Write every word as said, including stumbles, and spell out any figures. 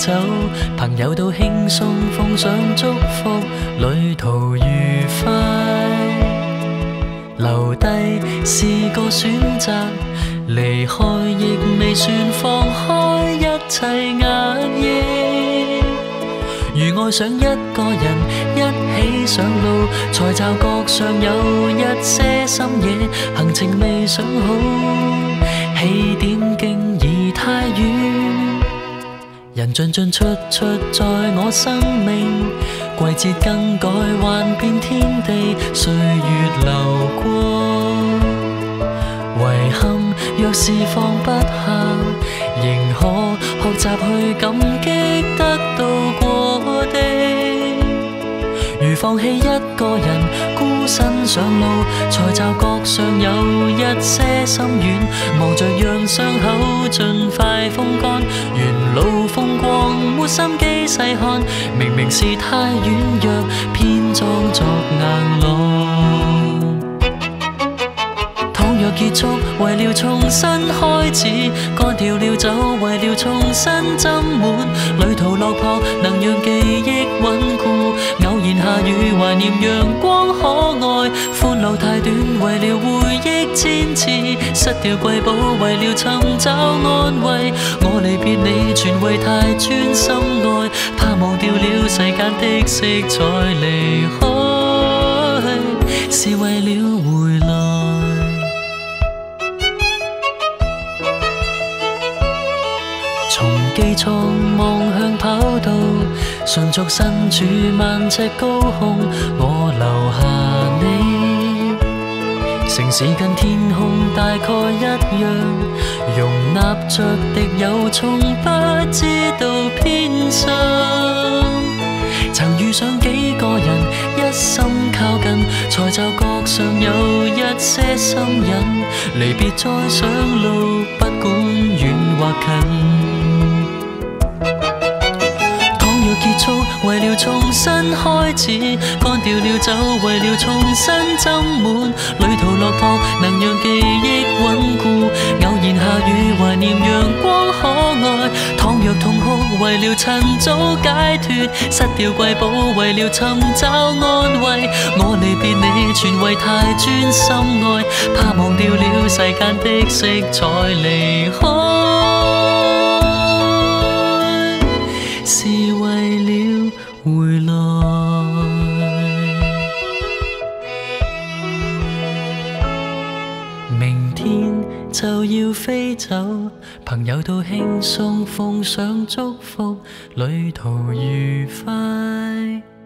走，朋友都輕鬆奉上祝福，旅途愉快。留低是個選擇，離開亦未算放開一切壓抑。如愛上一個人，一起上路，才察覺上有一些深夜，行程未想好，起點經已太遠。人進進出出在我生命，季節更改幻變天地，歲月流過。遺憾若是放不下，仍可學習去感激得到過的。如放棄一個人，孤身上路，才察覺上有一些心軟，忙着讓傷口盡快風乾，沿路風光沒心機細看，明明是太軟弱，偏裝作硬朗。倘若結束，為了重新開始，乾掉了酒，為了重新斟滿，旅途落魄能讓記憶穩固，偶然下雨懷念陽光可愛，歡樂太短，為了回憶堅持，失掉瑰寶，為了尋找安慰，我離別你全為太專心愛，怕忘掉了世間的色彩，離開是為了回來。從機艙望向跑道，順續身處萬尺高空，我留下你。城市跟天空大概一樣，容納着敵友，從不知道偏心。曾遇上幾個人，一心靠近，才就覺上有一些心癮。離別再上路，不管遠或近。結束，為了重新開始，乾掉了酒，為了重新斟滿，旅途落魄能讓記憶穩固，偶然下雨懷念陽光可愛，倘若痛哭，為了趁早解脫，失掉瑰寶，為了尋找安慰，我離別你全為太專心愛，怕忘掉了世間的色彩，離開是為了回來。明天就要飛走，朋友都輕鬆奉上祝福，旅途愉快。